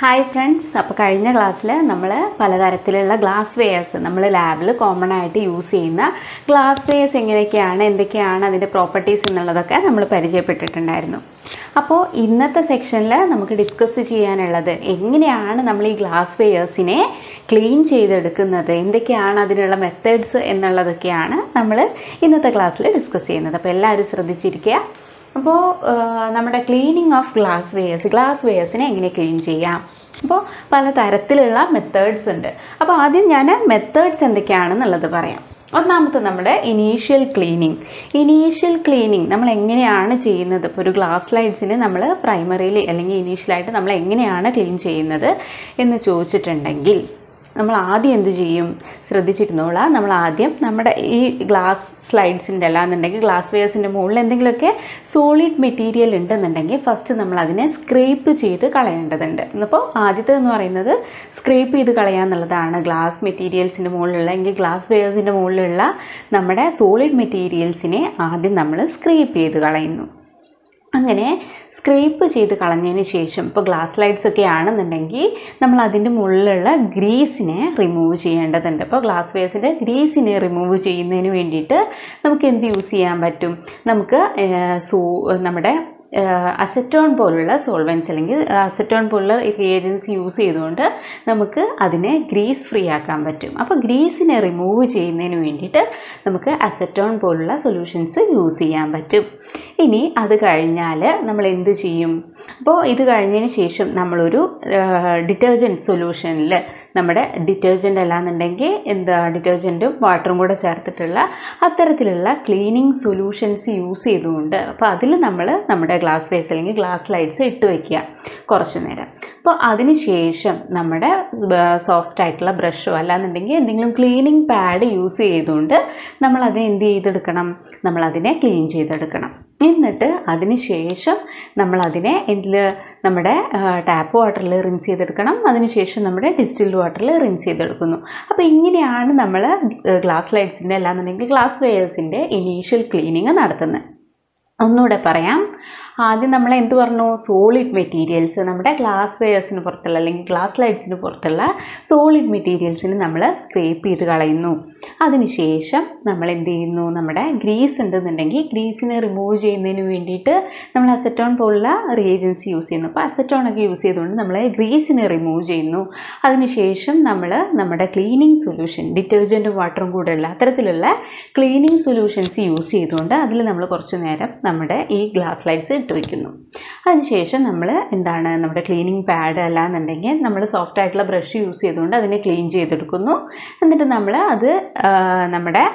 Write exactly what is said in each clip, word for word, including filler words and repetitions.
Hi friends, അപ്പോൾ കഴിഞ്ഞ ക്ലാസ്സിൽ നമ്മൾ പലതരത്തിലുള്ള ഗ്ലാസ് വെയേഴ്സ് നമ്മൾ ലാബിൽ കോമൺ ആയിട്ട് യൂസ് ചെയ്യുന്ന ഗ്ലാസ് വെയേഴ്സ് എങ്ങനെയൊക്കെയാണ്, എന്തൊക്കെയാണ് അതിൻ്റെ പ്രോപ്പർട്ടീസ് എന്നുള്ളതൊക്കെ നമ്മൾ പരിചയപ്പെട്ടിട്ടുണ്ടായിരുന്നു. അപ്പോൾ ഇന്നത്തെ സെക്ഷനിൽ നമുക്ക് ഡിസ്കസ് ചെയ്യാനുള്ളത് എങ്ങനെയാണ് നമ്മൾ ഈ ഗ്ലാസ് വെയേഴ്സിനെ ക്ലീൻ ചെയ്തെടുക്കുന്നത്, എന്തൊക്കെയാണ് അതിനുള്ള മെത്തേഡ്സ് എന്നുള്ളതൊക്കെയാണ് നമ്മൾ ഇന്നത്തെ ക്ലാസ്സിൽ ഡിസ്കസ് ചെയ്യുന്നത്. അപ്പോൾ എല്ലാവരും ശ്രദ്ധിച്ചിരിക്കുക. അപ്പോൾ നമ്മുടെ cleaning of glass wares glass വെയേഴ്സിനെ എങ്ങനെ ക്ലീൻ ചെയ്യാം, അപ്പോൾ പല തരത്തിലുള്ള മെത്തേഡ്സ് ഉണ്ട്. അപ്പോൾ ആദ്യം ഞാൻ മെത്തേഡ്സ് എന്തൊക്കെയാണെന്നുള്ളത് പറയാം. ഒന്നാമത്തെ നമ്മുടെ ഇനീഷ്യൽ ക്ലീനിങ്. ഇനീഷ്യൽ ക്ലീനിങ് നമ്മൾ എങ്ങനെയാണ് ചെയ്യുന്നത്? ഇപ്പോൾ ഒരു ഗ്ലാസ് സ്ലൈഡ്സിന് നമ്മൾ പ്രൈമറിയിൽ അല്ലെങ്കിൽ ഇനീഷ്യലായിട്ട് നമ്മൾ എങ്ങനെയാണ് ക്ലീൻ ചെയ്യുന്നത് എന്ന് ചോദിച്ചിട്ടുണ്ടെങ്കിൽ നമ്മൾ ആദ്യം എന്ത് ചെയ്യും? ശ്രദ്ധിച്ചിരുന്നോളാം. നമ്മൾ ആദ്യം നമ്മുടെ ഈ ഗ്ലാസ് സ്ലൈഡ്സിൻ്റെ അല്ലാന്നുണ്ടെങ്കിൽ ഗ്ലാസ് വെയേഴ്സിൻ്റെ മുകളിൽ എന്തെങ്കിലുമൊക്കെ സോളിഡ് മെറ്റീരിയൽ ഉണ്ടെന്നുണ്ടെങ്കിൽ ഫസ്റ്റ് നമ്മൾ അതിനെ സ്ക്രേപ്പ് ചെയ്ത് കളയേണ്ടതുണ്ട്. അപ്പോൾ ആദ്യത്തെ എന്ന് പറയുന്നത് സ്ക്രേപ്പ് ചെയ്ത് കളയാന്നുള്ളതാണ്. ഗ്ലാസ് മെറ്റീരിയൽസിൻ്റെ മുകളിലുള്ള അല്ലെങ്കിൽ ഗ്ലാസ് വെയേഴ്സിൻ്റെ മുകളിലുള്ള നമ്മുടെ സോളിഡ് മെറ്റീരിയൽസിനെ ആദ്യം നമ്മൾ സ്ക്രേപ്പ് ചെയ്ത് കളയുന്നു. അങ്ങനെ സ്ക്രേപ്പ് ചെയ്ത് കളഞ്ഞതിന് ശേഷം ഇപ്പോൾ ഗ്ലാസ് സ്ലൈഡ്സ് ഒക്കെ ആണെന്നുണ്ടെങ്കിൽ നമ്മൾ അതിൻ്റെ മുകളിലുള്ള ഗ്രീസിനെ റിമൂവ് ചെയ്യേണ്ടതുണ്ട്. അപ്പോൾ ഗ്ലാസ് വെയേഴ്സിൻ്റെ ഗ്രീസിനെ റിമൂവ് ചെയ്യുന്നതിന് വേണ്ടിയിട്ട് നമുക്ക് എന്ത് യൂസ് ചെയ്യാൻ പറ്റും? നമുക്ക് സോ നമ്മുടെ അസറ്റോൺ പോലുള്ള സോൾവെൻറ്റ്സ് അല്ലെങ്കിൽ അസറ്റോൺ പോലുള്ള റിയേജൻസ് യൂസ് ചെയ്തുകൊണ്ട് നമുക്ക് അതിനെ ഗ്രീസ് ഫ്രീ ആക്കാൻ പറ്റും. അപ്പോൾ ഗ്രീസിനെ റിമൂവ് ചെയ്യുന്നതിന് വേണ്ടിയിട്ട് നമുക്ക് അസറ്റോൺ പോലുള്ള സൊല്യൂഷൻസ് യൂസ് ചെയ്യാൻ പറ്റും. ഇനി അത് കഴിഞ്ഞാൽ നമ്മൾ എന്ത് ചെയ്യും? അപ്പോൾ ഇത് കഴിഞ്ഞതിന് ശേഷം നമ്മളൊരു ഡിറ്റർജൻറ്റ് സൊല്യൂഷനിൽ നമ്മുടെ ഡിറ്റർജൻ്റ് അല്ലാന്നുണ്ടെങ്കിൽ എന്താ ഡിറ്റർജൻറ്റും വാട്ടറും കൂടെ ചേർത്തിട്ടുള്ള അത്തരത്തിലുള്ള ക്ലീനിങ് സൊല്യൂഷൻസ് യൂസ് ചെയ്തുകൊണ്ട് അപ്പോൾ അതിൽ നമ്മൾ നമ്മുടെ ഗ്ലാസ് വെയേഴ്സ് അല്ലെങ്കിൽ ഗ്ലാസ് സ്ലൈഡ്സ് ഇട്ട് വയ്ക്കുക കുറച്ച് നേരം. അപ്പോൾ അതിന് ശേഷം നമ്മുടെ സോഫ്റ്റ് ആയിട്ടുള്ള ബ്രഷോ അല്ലാന്നുണ്ടെങ്കിൽ എന്തെങ്കിലും ക്ലീനിങ് പാഡ് യൂസ് ചെയ്തുകൊണ്ട് നമ്മളതിനെ എന്ത് ചെയ്തെടുക്കണം? നമ്മളതിനെ ക്ലീൻ ചെയ്തെടുക്കണം. എന്നിട്ട് അതിന് ശേഷം നമ്മളതിനെ എന്തിൽ നമ്മുടെ ടാപ്പ് വാട്ടറിൽ റിൻസ് ചെയ്തെടുക്കണം. അതിനുശേഷം നമ്മുടെ ഡിസ്റ്റിൽഡ് വാട്ടറിൽ റിൻസ് ചെയ്തെടുക്കുന്നു. അപ്പോൾ ഇങ്ങനെയാണ് നമ്മൾ ഗ്ലാസ് സ്ലൈഡ്സിൻ്റെ അല്ലാന്നുണ്ടെങ്കിൽ ഗ്ലാസ് വെയേഴ്സിൻ്റെ ഇനീഷ്യൽ ക്ലീനിങ് നടത്തുന്നത്. ഒന്നുകൂടെ പറയാം. ആദ്യം നമ്മൾ എന്ത് പറഞ്ഞു? സോളിഡ് മെറ്റീരിയൽസ് നമ്മുടെ ഗ്ലാസ് വെയേഴ്സിന് പുറത്തുള്ള അല്ലെങ്കിൽ ഗ്ലാസ് സ്ലൈഡ്സിന് പുറത്തുള്ള സോളിഡ് മെറ്റീരിയൽസിന് നമ്മൾ സ്ക്രേപ്പ് ചെയ്ത് കളയുന്നു. അതിനുശേഷം നമ്മൾ എന്ത് ചെയ്യുന്നു? നമ്മുടെ ഗ്രീസ് ഉണ്ടെന്നുണ്ടെങ്കിൽ ഗ്രീസിനെ റിമൂവ് ചെയ്യുന്നതിന് വേണ്ടിയിട്ട് നമ്മൾ അസറ്റോൺ പോലുള്ള റിയേജൻസ് യൂസ് ചെയ്യുന്നു. അപ്പോൾ അസറ്റോൺ ഒക്കെ യൂസ് ചെയ്തുകൊണ്ട് നമ്മൾ ഗ്രീസിനെ റിമൂവ് ചെയ്യുന്നു. അതിനുശേഷം നമ്മൾ നമ്മുടെ ക്ലീനിങ് സൊല്യൂഷൻ ഡിറ്റർജൻറ്റും വാട്ടറും കൂടെയുള്ള അത്തരത്തിലുള്ള ക്ലീനിങ് സൊല്യൂഷൻസ് യൂസ് ചെയ്തുകൊണ്ട് അതിൽ നമ്മൾ കുറച്ച് നേരം നമ്മുടെ ഈ ഗ്ലാസ് സ്ലൈഡ്സ് ഇട്ട് വയ്ക്കുന്നു. അതിനുശേഷം നമ്മൾ എന്താണ് നമ്മുടെ ക്ലീനിങ് പാഡ് അല്ലാന്നുണ്ടെങ്കിൽ നമ്മൾ സോഫ്റ്റ് ആയിട്ടുള്ള ബ്രഷ് യൂസ് ചെയ്തുകൊണ്ട് അതിനെ ക്ലീൻ ചെയ്തെടുക്കുന്നു. എന്നിട്ട് നമ്മൾ അത് നമ്മുടെ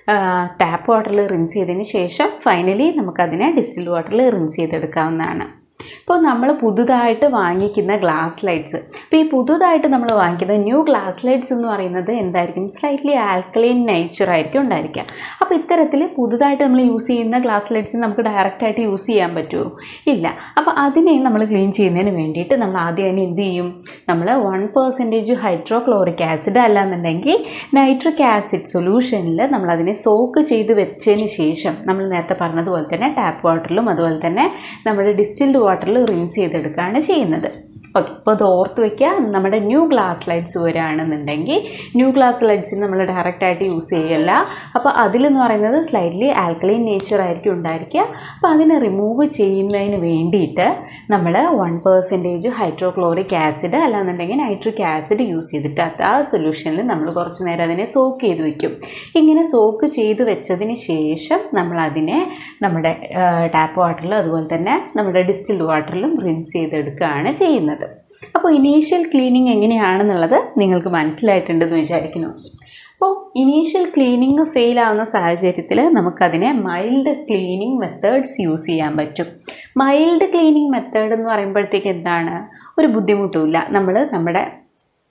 ടാപ്പ് വാട്ടറിൽ റിൻസ് ചെയ്തതിന് ശേഷം ഫൈനലി നമുക്കതിനെ ഡിസ്റ്റിൽഡ് വാട്ടറിൽ റിൻസ് ചെയ്തെടുക്കാവുന്നതാണ്. ഇപ്പോൾ നമ്മൾ പുതുതായിട്ട് വാങ്ങിക്കുന്ന ഗ്ലാസ് സ്ലൈഡ്സ് ഇപ്പോൾ ഈ പുതുതായിട്ട് നമ്മൾ വാങ്ങിക്കുന്ന ന്യൂ ഗ്ലാസ് സ്ലൈഡ്സ് എന്ന് പറയുന്നത് എന്തായിരിക്കും? സ്ലൈറ്റ്ലി ആൽക്കലൈൻ നേച്ചർ ആയിരിക്കും ഉണ്ടായിരിക്കുക. അപ്പോൾ ഇത്തരത്തിൽ പുതുതായിട്ട് നമ്മൾ യൂസ് ചെയ്യുന്ന ഗ്ലാസ് സ്ലൈഡ്സ് നമുക്ക് ഡയറക്റ്റായിട്ട് യൂസ് ചെയ്യാൻ പറ്റുമോ? ഇല്ല. അപ്പോൾ അതിനെ നമ്മൾ ക്ലീൻ ചെയ്യുന്നതിന് വേണ്ടിയിട്ട് നമ്മൾ ആദ്യം അതിന് എന്ത് ചെയ്യും? നമ്മൾ വൺ പെർസെൻറ്റേജ് ഹൈഡ്രോക്ലോറിക് ആസിഡ് അല്ലാന്നുണ്ടെങ്കിൽ നൈട്രിക് ആസിഡ് സൊല്യൂഷനിൽ നമ്മളതിനെ സോക്ക് ചെയ്ത് വെച്ചതിന് ശേഷം നമ്മൾ നേരത്തെ പറഞ്ഞതുപോലെ തന്നെ ടാപ്പ് വാട്ടറിലും അതുപോലെ തന്നെ നമ്മുടെ ഡിസ്റ്റിൽഡ് വാട്ടറിൽ റിൻസ് ചെയ്തെടുക്കുകയാണ് ചെയ്യുന്നത്. ഓക്കെ, അപ്പോൾ അത് ഓർത്ത് വയ്ക്കുക. നമ്മുടെ ന്യൂ ഗ്ലാസ് സ്ലൈഡ്സ് വരികയാണെന്നുണ്ടെങ്കിൽ ന്യൂ ഗ്ലാസ് സ്ലൈഡ്സിന് നമ്മൾ ഡയറക്റ്റായിട്ട് യൂസ് ചെയ്യല്ല. അപ്പോൾ അതിലെന്ന് പറയുന്നത് സ്ലൈറ്റ്ലി ആൽക്കലൈൻ നേച്ചർ ആയിരിക്കും ഉണ്ടായിരിക്കുക. അപ്പോൾ അതിനെ റിമൂവ് ചെയ്യുന്നതിന് വേണ്ടിയിട്ട് നമ്മൾ വൺ പെർസെൻറ്റേജ് ഹൈഡ്രോക്ലോറിക് ആസിഡ് അല്ലാന്നുണ്ടെങ്കിൽ നൈട്രിക് ആസിഡ് യൂസ് ചെയ്തിട്ട് ആ സൊല്യൂഷനിൽ നമ്മൾ കുറച്ച് നേരം അതിനെ സോക്ക് ചെയ്ത് വയ്ക്കും. ഇങ്ങനെ സോക്ക് ചെയ്ത് വെച്ചതിന് ശേഷം നമ്മളതിനെ നമ്മുടെ ടാപ്പ് വാട്ടറിലും അതുപോലെ തന്നെ നമ്മുടെ ഡിസ്റ്റിൽഡ് വാട്ടറിലും റിൻസ് ചെയ്തെടുക്കുകയാണ് ചെയ്യുന്നത്. അപ്പോൾ ഇനീഷ്യൽ ക്ലീനിങ് എങ്ങനെയാണെന്നുള്ളത് നിങ്ങൾക്ക് മനസ്സിലായിട്ടുണ്ടെന്ന് വിചാരിക്കുന്നു. അപ്പോൾ ഇനീഷ്യൽ ക്ലീനിങ് ഫെയിൽ ആവുന്ന സാഹചര്യത്തിൽ നമുക്കതിനെ മൈൽഡ് ക്ലീനിങ് മെത്തേഡ്സ് യൂസ് ചെയ്യാൻ പറ്റും. മൈൽഡ് ക്ലീനിങ് മെത്തേഡ് എന്ന് പറയുമ്പോഴത്തേക്ക് എന്താണ്? ഒരു ബുദ്ധിമുട്ടുമില്ല. നമ്മൾ നമ്മുടെ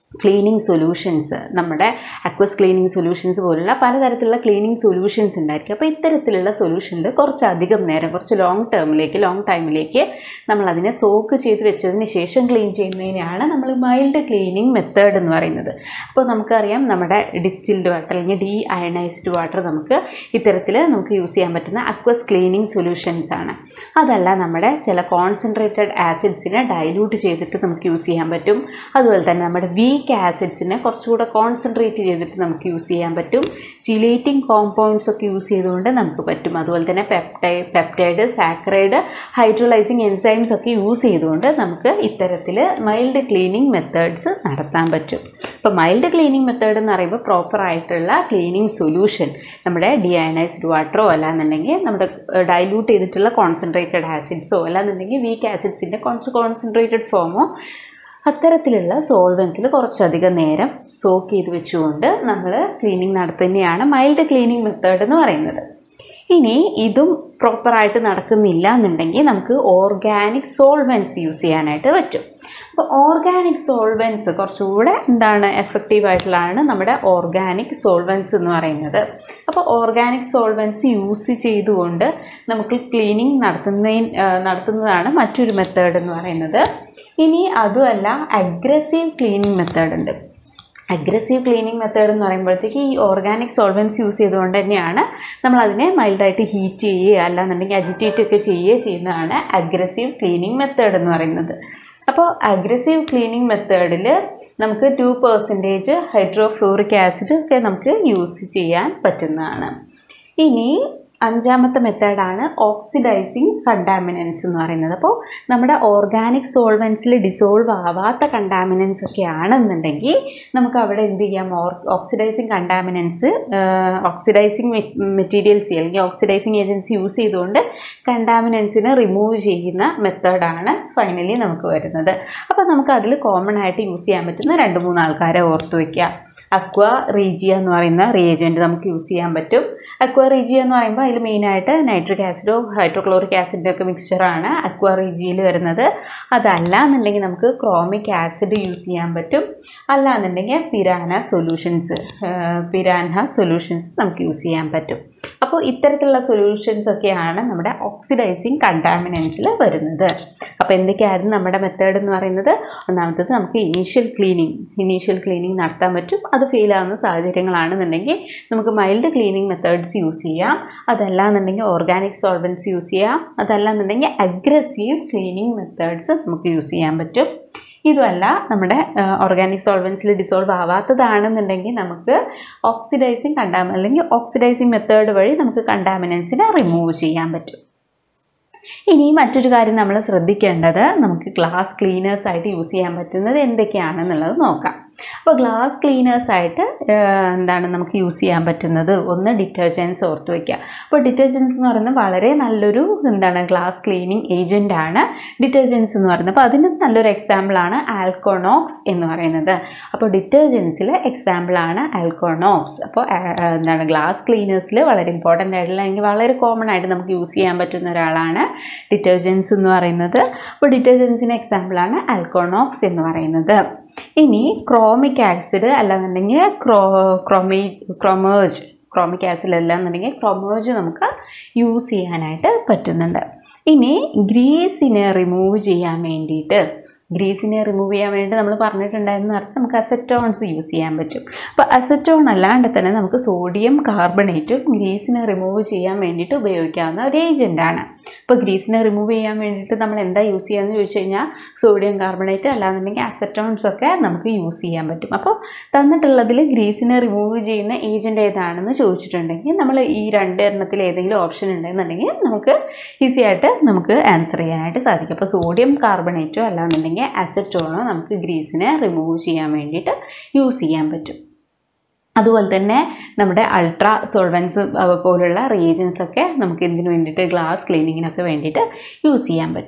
ക്ലീനിങ് സൊല്യൂഷൻസ്, നമ്മുടെ അക്വസ് ക്ലീനിങ് സൊല്യൂഷൻസ് പോലുള്ള പലതരത്തിലുള്ള ക്ലീനിങ് സൊല്യൂഷൻസ് ഉണ്ടായിരിക്കും. അപ്പോൾ ഇത്തരത്തിലുള്ള സൊല്യൂഷനിൽ കുറച്ചധികം നേരം, കുറച്ച് ലോങ് ടേമിലേക്ക് ലോങ് ടൈമിലേക്ക് നമ്മളതിനെ സോക്ക് ചെയ്ത് വെച്ചതിന് ശേഷം ക്ലീൻ ചെയ്യുന്നതിനെയാണ് നമ്മൾ മൈൽഡ് ക്ലീനിങ് മെത്തേഡ് എന്ന് പറയുന്നത്. അപ്പോൾ നമുക്കറിയാം, നമ്മുടെ ഡിസ്റ്റിൽഡ് വാട്ടർ അല്ലെങ്കിൽ ഡീ അയണൈസ്ഡ് വാട്ടർ നമുക്ക് ഇത്തരത്തിൽ നമുക്ക് യൂസ് ചെയ്യാൻ പറ്റുന്ന അക്വസ് ക്ലീനിങ് സൊല്യൂഷൻസ് ആണ്. അതല്ല, നമ്മുടെ ചില കോൺസെൻട്രേറ്റഡ് ആസിഡ്സിനെ ഡൈല്യൂട്ട് ചെയ്തിട്ട് നമുക്ക് യൂസ് ചെയ്യാൻ പറ്റും. അതുപോലെ തന്നെ നമ്മുടെ വീക്ക് ആസിഡ്സിനെ കുറച്ചുകൂടെ കോൺസെൻട്രേറ്റ് ചെയ്തിട്ട് നമുക്ക് യൂസ് ചെയ്യാൻ പറ്റും. ചിലേറ്റിംഗ് കോമ്പൗണ്ട്സ് ഒക്കെ യൂസ് ചെയ്തുകൊണ്ട് നമുക്ക് പറ്റും. അതുപോലെ തന്നെ പെപ്റ്റൈ പെപ്റ്റൈഡ് സാക്കറൈഡ് ഹൈഡ്രോലൈസിങ് എൻസൈംസ് ഒക്കെ യൂസ് ചെയ്തുകൊണ്ട് നമുക്ക് ഇത്തരത്തിൽ മൈൽഡ് ക്ലീനിങ് മെത്തേഡ്സ് നടത്താൻ പറ്റും. ഇപ്പോൾ മൈൽഡ് ക്ലീനിങ് മെത്തേഡ് എന്ന് പറയുമ്പോൾ പ്രോപ്പറായിട്ടുള്ള ക്ലീനിങ് സൊല്യൂഷൻ നമ്മുടെ ഡിഅയണൈസ്ഡ് വാട്ടറോ അല്ലാന്നുണ്ടെങ്കിൽ നമ്മുടെ ഡൈല്യൂട്ട് ചെയ്തിട്ടുള്ള കോൺസെൻട്രേറ്റഡ് ആസിഡ്സോ അല്ലാന്നുണ്ടെങ്കിൽ വീക്ക് ആസിഡ്സിൻ്റെ കുറച്ച് കോൺസെൻട്രേറ്റഡ് ഫോമോ അത്തരത്തിലുള്ള സോൾവൻസിൽ കുറച്ചധികം നേരം സോക്ക് ചെയ്ത് വെച്ചുകൊണ്ട് നമ്മൾ ക്ലീനിങ് നടത്തുന്നതാണ് മൈൽഡ് ക്ലീനിങ് മെത്തേഡ് എന്ന് പറയുന്നത്. ഇനി ഇതും പ്രോപ്പറായിട്ട് നടക്കുന്നില്ല എന്നുണ്ടെങ്കിൽ നമുക്ക് ഓർഗാനിക് സോൾവൻസ് യൂസ് ചെയ്യാനായിട്ട് പറ്റും. അപ്പോൾ ഓർഗാനിക് സോൾവൻസ് കുറച്ചുകൂടെ എന്താണ് എഫക്റ്റീവായിട്ടുള്ളതാണ് നമ്മുടെ ഓർഗാനിക് സോൾവൻസ് എന്ന് പറയുന്നത്. അപ്പോൾ ഓർഗാനിക് സോൾവൻസ് യൂസ് ചെയ്തുകൊണ്ട് നമുക്ക് ക്ലീനിങ് നടത്തുന്ന നടത്തുന്നതാണ് മറ്റൊരു മെത്തേഡ് എന്ന് പറയുന്നത്. ഇനി അതുമല്ല, അഗ്രസീവ് ക്ലീനിങ് മെത്തേഡ് ഉണ്ട്. അഗ്രസീവ് ക്ലീനിങ് മെത്തേഡ് എന്ന് പറയുമ്പോഴത്തേക്ക് ഈ ഓർഗാനിക് സോൾവൻസ് യൂസ് ചെയ്തുകൊണ്ട് തന്നെയാണ് നമ്മളതിനെ മൈൽഡായിട്ട് ഹീറ്റ് ചെയ്യുക അല്ലാന്നുണ്ടെങ്കിൽ അജിറ്റേറ്റ് ഒക്കെ ചെയ്യുക ചെയ്യുന്നതാണ് അഗ്രസീവ് ക്ലീനിങ് മെത്തേഡ് എന്ന് പറയുന്നത്. അപ്പോൾ അഗ്രസീവ് ക്ലീനിങ് മെത്തേഡിൽ നമുക്ക് ടു പെർസെൻറ്റേജ് ഹൈഡ്രോഫ്ലൂറിക് ആസിഡ് ഒക്കെ നമുക്ക് യൂസ് ചെയ്യാൻ പറ്റുന്നതാണ്. ഇനി അഞ്ചാമത്തെ മെത്തേഡാണ് ഓക്സിഡൈസിങ് കണ്ടാമിനൻസ് എന്ന് പറയുന്നത്. അപ്പോൾ നമ്മുടെ ഓർഗാനിക് സോൾവൻസിൽ ഡിസോൾവ് ആവാത്ത കണ്ടാമിനൻസ് ഒക്കെ ആണെന്നുണ്ടെങ്കിൽ നമുക്ക് അവിടെ എന്ത് ചെയ്യാം, or oxidising contaminants oxidising materials അല്ലെങ്കിൽ ഓക്സിഡൈസിങ് ഏജൻസി യൂസ് ചെയ്തുകൊണ്ട് കണ്ടാമിനൻസിനെ റിമൂവ് ചെയ്യുന്ന മെത്തേഡാണ് ഫൈനലി നമുക്ക് വരുന്നത്. അപ്പോൾ നമുക്ക് അതിൽ കോമൺ ആയിട്ട് യൂസ് ചെയ്യാൻ പറ്റുന്ന രണ്ട് മൂന്ന് ആൾക്കാരെ ഓർത്ത് വയ്ക്കുക. അക്വ റീജിയ എന്ന് പറയുന്ന റിയേജൻറ്റ് നമുക്ക് യൂസ് ചെയ്യാൻ പറ്റും. അക്വ റീജിയ എന്ന് പറയുമ്പോൾ അതിൽ മെയിനായിട്ട് നൈട്രിക് ആസിഡോ ഹൈഡ്രോക്ലോറിക് ആസിഡിൻ്റെ ഒക്കെ മിക്സ്ചറാണ് അക്വ റീജിയയിൽ വരുന്നത്. അതല്ല എന്നുണ്ടെങ്കിൽ നമുക്ക് ക്രോമിക് ആസിഡ് യൂസ് ചെയ്യാൻ പറ്റും. അല്ല എന്നുണ്ടെങ്കിൽ പിരാന സൊല്യൂഷൻസ് പിരാൻഹ സൊല്യൂഷൻസ് നമുക്ക് യൂസ് ചെയ്യാൻ പറ്റും. അപ്പോൾ ഇത്തരത്തിലുള്ള സൊല്യൂഷൻസ് ഒക്കെയാണ് നമ്മുടെ ഓക്സിഡൈസിങ് കണ്ടാമിനൻസിൽ വരുന്നത്. അപ്പോൾ എന്തൊക്കെയായിരുന്നു നമ്മുടെ മെത്തേഡ് എന്ന് പറയുന്നത്? ഒന്നാമത്തത് നമുക്ക് ഇനീഷ്യൽ ക്ലീനിങ് ഇനീഷ്യൽ ക്ലീനിങ് നടത്താൻ പറ്റും. അത് ഫെയിൽ ആവുന്ന സാഹചര്യങ്ങളാണെന്നുണ്ടെങ്കിൽ നമുക്ക് മൈൽഡ് ക്ലീനിങ് മെത്തേഡ്സ് യൂസ് ചെയ്യാം. അതല്ല എന്നുണ്ടെങ്കിൽ ഓർഗാനിക് സോൾവൻസ് യൂസ് ചെയ്യാം. അതല്ല എന്നുണ്ടെങ്കിൽ അഗ്രസീവ് ക്ലീനിങ് മെത്തേഡ്സ് നമുക്ക് യൂസ് ചെയ്യാൻ പറ്റും. ഇതുമല്ല, നമ്മുടെ ഓർഗാനിക് സോൾവൻസിൽ ഡിസോൾവ് ആവാത്തതാണെന്നുണ്ടെങ്കിൽ നമുക്ക് ഓക്സിഡൈസിങ് കണ്ടാമി അല്ലെങ്കിൽ ഓക്സിഡൈസിങ് മെത്തേഡ് വഴി നമുക്ക് കണ്ടാമിനൻസിനെ റിമൂവ് ചെയ്യാൻ പറ്റും. ഇനി മറ്റൊരു കാര്യം നമ്മൾ ശ്രദ്ധിക്കേണ്ടത്, നമുക്ക് ഗ്ലാസ് ക്ലീനേഴ്സായിട്ട് യൂസ് ചെയ്യാൻ പറ്റുന്നത് എന്തൊക്കെയാണെന്നുള്ളത് നോക്കാം. അപ്പോൾ ഗ്ലാസ് ക്ലീനേഴ്സായിട്ട് എന്താണ് നമുക്ക് യൂസ് ചെയ്യാൻ പറ്റുന്നത്? ഒന്ന് ഡിറ്റർജൻസ് ഓർത്ത് വയ്ക്കുക. അപ്പോൾ ഡിറ്റർജൻസ് എന്ന് പറയുന്നത് വളരെ നല്ലൊരു എന്താണ് ഗ്ലാസ് ക്ലീനിങ് ഏജൻ്റ് ആണ് ഡിറ്റർജൻസ് എന്ന് പറയുന്നത്. അപ്പോൾ അതിന് നല്ലൊരു എക്സാമ്പിളാണ് ആൽക്കോണോക്സ് എന്ന് പറയുന്നത്. അപ്പോൾ ഡിറ്റർജൻസിലെ എക്സാമ്പിളാണ് ആൽക്കോണോക്സ്. അപ്പോൾ എന്താണ് ഗ്ലാസ് ക്ലീനേഴ്സിൽ വളരെ ഇമ്പോർട്ടൻ്റ് ആയിട്ടുള്ള അല്ലെങ്കിൽ വളരെ കോമൺ ആയിട്ട് നമുക്ക് യൂസ് ചെയ്യാൻ പറ്റുന്ന ഒരാളാണ് ഡിറ്റർജൻസ് എന്ന് പറയുന്നത്. അപ്പോൾ ഡിറ്റർജൻസിന് എക്സാമ്പിളാണ് ആൽക്കോണോക്സ് എന്ന് പറയുന്നത്. ഇനി ക്രോമിക് ആസിഡ് അല്ലാന്നുണ്ടെങ്കിൽ ക്രോ ക്രോമി ക്രോമേജ് ക്രോമിക് ആസിഡ് അല്ല എന്നുണ്ടെങ്കിൽ ക്രോമേജ് നമുക്ക് യൂസ് ചെയ്യാനായിട്ട് പറ്റുന്നുണ്ട്. ഇനി ഗ്രീസിനെ റിമൂവ് ചെയ്യാൻ വേണ്ടിയിട്ട് ഗ്രീസിനെ റിമൂവ് ചെയ്യാൻ വേണ്ടി നമ്മൾ പറഞ്ഞിട്ടുണ്ടായിരുന്നു നേരത്തെ നമുക്ക് അസറ്റോൺസ് യൂസ് ചെയ്യാൻ പറ്റും. അപ്പോൾ അസറ്റോൺ അല്ലാണ്ട് തന്നെ നമുക്ക് സോഡിയം കാർബണേറ്റും ഗ്രീസിനെ റിമൂവ് ചെയ്യാൻ വേണ്ടിയിട്ട് ഉപയോഗിക്കാവുന്ന ഒരു ഏജൻ്റാണ്. അപ്പോൾ ഗ്രീസിനെ റിമൂവ് ചെയ്യാൻ വേണ്ടിയിട്ട് നമ്മൾ എന്താ യൂസ് ചെയ്യാമെന്ന് ചോദിച്ചു കഴിഞ്ഞാൽ സോഡിയം കാർബണേറ്റ് അല്ലാന്നുണ്ടെങ്കിൽ അസറ്റോൺസ് ഒക്കെ നമുക്ക് യൂസ് ചെയ്യാൻ പറ്റും. അപ്പോൾ തന്നിട്ടുള്ളതിൽ ഗ്രീസിനെ റിമൂവ് ചെയ്യുന്ന ഏജൻറ്റ് ഏതാണെന്ന് ചോദിച്ചിട്ടുണ്ടെങ്കിൽ നമ്മൾ ഈ രണ്ട് എണ്ണത്തിൽ ഏതെങ്കിലും ഓപ്ഷൻ ഉണ്ടെന്നുണ്ടെങ്കിൽ നമുക്ക് ഈസി ആയിട്ട് നമുക്ക് ആൻസർ ചെയ്യാനായിട്ട് സാധിക്കും. അപ്പോൾ സോഡിയം കാർബണേറ്റോ അല്ലാന്നുണ്ടെങ്കിൽ അസറ്റോണോ നമുക്ക് ഗ്രീസിനെ റിമൂവ് ചെയ്യാൻ വേണ്ടിയിട്ട് യൂസ് ചെയ്യാൻ പറ്റും. അതുപോലെ തന്നെ നമ്മുടെ അൾട്രാ സോൾവൻസ് പോലുള്ള റിയേജൻസ് ഒക്കെ നമുക്ക് ഇതിന് വേണ്ടിയിട്ട് ഗ്ലാസ് ക്ലീനിങ്ങിനൊക്കെ വേണ്ടിയിട്ട് യൂസ് ചെയ്യാൻ പറ്റും.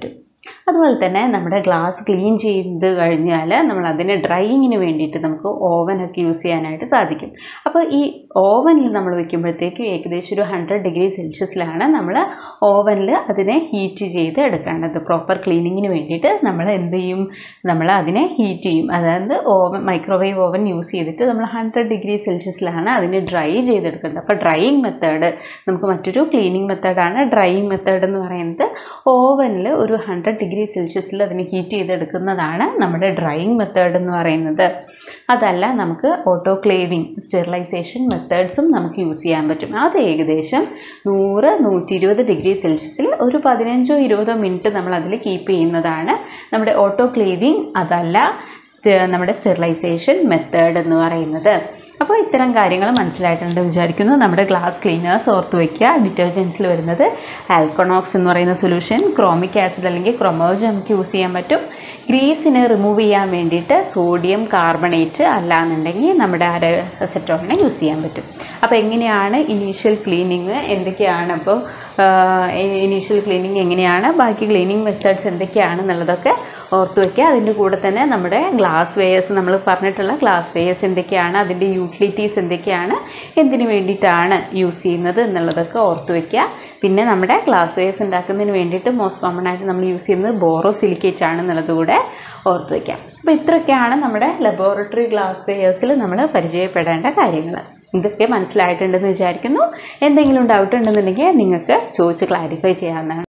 അതുപോലെ തന്നെ നമ്മുടെ ഗ്ലാസ് ക്ലീൻ ചെയ്ത് കഴിഞ്ഞാൽ നമ്മൾ അതിന് ഡ്രൈയിങ്ങിന് വേണ്ടിയിട്ട് നമുക്ക് ഓവനൊക്കെ യൂസ് ചെയ്യാനായിട്ട് സാധിക്കും. അപ്പോൾ ഈ ഓവനിൽ നമ്മൾ വെക്കുമ്പോഴത്തേക്കും ഏകദേശം ഒരു ഹൺഡ്രഡ് ഡിഗ്രി സെൽഷ്യസിലാണ് നമ്മൾ ഓവനിൽ അതിനെ ഹീറ്റ് ചെയ്ത് എടുക്കേണ്ടത്. പ്രോപ്പർ ക്ലീനിങ്ങിന് വേണ്ടിയിട്ട് നമ്മൾ എന്ത് ചെയ്യും, നമ്മൾ അതിനെ ഹീറ്റ് ചെയ്യും. അതായത് ഓവൻ മൈക്രോവേവ് ഓവൻ യൂസ് ചെയ്തിട്ട് നമ്മൾ ഹൺഡ്രഡ് ഡിഗ്രി സെൽഷ്യസിലാണ് അതിനെ ഡ്രൈ ചെയ്തെടുക്കുന്നത്. അപ്പോൾ ഡ്രൈയിങ് മെത്തേഡ് നമുക്ക് മറ്റൊരു ക്ലീനിങ് മെത്തേഡാണ്. ഡ്രൈയിങ് മെത്തേഡ് എന്ന് പറയുന്നത് ഓവനിൽ ഒരു ഹൺഡ്രഡ് ഡിഗ്രി സെൽഷ്യസിൽ അതിനെ ഹീറ്റ് ചെയ്തെടുക്കുന്നതാണ് നമ്മുടെ ഡ്രൈയിങ് മെത്തേഡ് എന്ന് പറയുന്നത്. അതല്ല, നമുക്ക് ഓട്ടോക്ലേവിങ് സ്റ്റെറിലൈസേഷൻ മെത്തേഡ്സും നമുക്ക് യൂസ് ചെയ്യാൻ പറ്റും. അത് ഏകദേശം നൂറ് നൂറ്റി ഇരുപത് ഡിഗ്രി സെൽഷ്യസിൽ ഒരു പതിനഞ്ചോ ഇരുപതോ മിനിറ്റ് നമ്മൾ അതിൽ കീപ്പ് ചെയ്യുന്നതാണ് നമ്മുടെ ഓട്ടോക്ലേവിങ്, അതല്ല നമ്മുടെ സ്റ്റെറിലൈസേഷൻ മെത്തേഡ് എന്ന് പറയുന്നത്. അപ്പോൾ ഇത്തരം കാര്യങ്ങൾ മനസ്സിലായിട്ടുണ്ട് വിചാരിക്കുന്നു. നമ്മുടെ ഗ്ലാസ് ക്ലീനേഴ്സ് ഓർത്ത് വയ്ക്കുക. ഡിറ്റർജൻസിൽ വരുന്നത് ആൽക്കണോക്സ് എന്ന് പറയുന്ന സൊല്യൂഷൻ, ക്രോമിക് ആസിഡ് അല്ലെങ്കിൽ ക്രൊമോജൻ നമുക്ക് യൂസ് ചെയ്യാൻ പറ്റും. ഗ്രീസിനെ റിമൂവ് ചെയ്യാൻ വേണ്ടിയിട്ട് സോഡിയം കാർബണേറ്റ്, അല്ലാന്നുണ്ടെങ്കിൽ നമ്മുടെ അസറ്റോണിനെ യൂസ് ചെയ്യാൻ പറ്റും. അപ്പോൾ എങ്ങനെയാണ് ഇനീഷ്യൽ ക്ലീനിങ്, എന്തൊക്കെയാണ് അപ്പോൾ ഇനീഷ്യൽ ക്ലീനിങ് എങ്ങനെയാണ്, ബാക്കി ക്ലീനിങ് മെത്തേഡ്സ് എന്തൊക്കെയാണെന്നുള്ളതൊക്കെ ഓർത്ത് വയ്ക്കുക. അതിൻ്റെ കൂടെ തന്നെ നമ്മുടെ ഗ്ലാസ് വെയേഴ്സ്, നമ്മൾ പറഞ്ഞിട്ടുള്ള ഗ്ലാസ് വെയേഴ്സ് എന്തൊക്കെയാണ്, അതിൻ്റെ യൂട്ടിലിറ്റീസ് എന്തൊക്കെയാണ്, എന്തിനു വേണ്ടിയിട്ടാണ് യൂസ് ചെയ്യുന്നത് എന്നുള്ളതൊക്കെ ഓർത്ത് വയ്ക്കുക. പിന്നെ നമ്മുടെ ഗ്ലാസ് വെയേഴ്സ് ഉണ്ടാക്കുന്നതിന് വേണ്ടിയിട്ട് മോസ്റ്റ് കോമൺ ആയിട്ട് നമ്മൾ യൂസ് ചെയ്യുന്നത് ബോറോസിലിക്കേറ്റ് ആണെന്നുള്ളത് കൂടെ ഓർത്ത് വയ്ക്കാം. അപ്പോൾ ഇത്രയൊക്കെയാണ് നമ്മുടെ ലബോറട്ടറി ഗ്ലാസ് വെയേഴ്സിൽ നമ്മൾ പരിചയപ്പെടേണ്ട കാര്യങ്ങൾ. ഇതൊക്കെ മനസ്സിലായിട്ടുണ്ടെന്ന് വിചാരിക്കുന്നു. എന്തെങ്കിലും ഡൗട്ട് ഉണ്ടെന്നുണ്ടെങ്കിൽ നിങ്ങൾക്ക് ചോദിച്ച് ക്ലാരിഫൈ ചെയ്യാവുന്നതാണ്.